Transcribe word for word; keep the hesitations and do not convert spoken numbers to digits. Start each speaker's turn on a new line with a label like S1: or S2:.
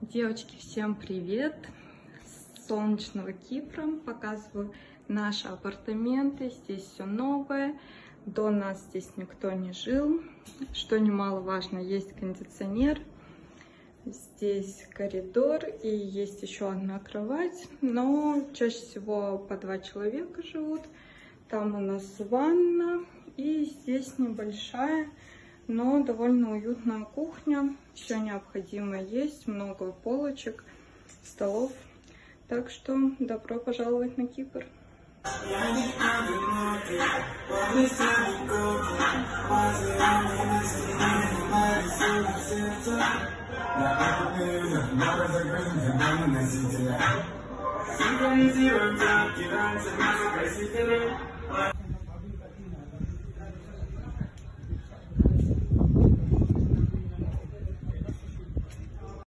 S1: Девочки, всем привет! С солнечного Кипра показываю наши апартаменты. Здесь все новое. До нас здесь никто не жил. Что немаловажно, есть кондиционер. Здесь коридор и есть еще одна кровать. Но чаще всего по два человека живут. Там у нас ванна. И здесь небольшая, но довольно уютная кухня. Все необходимое есть, много полочек, столов. Так что добро пожаловать на Кипр.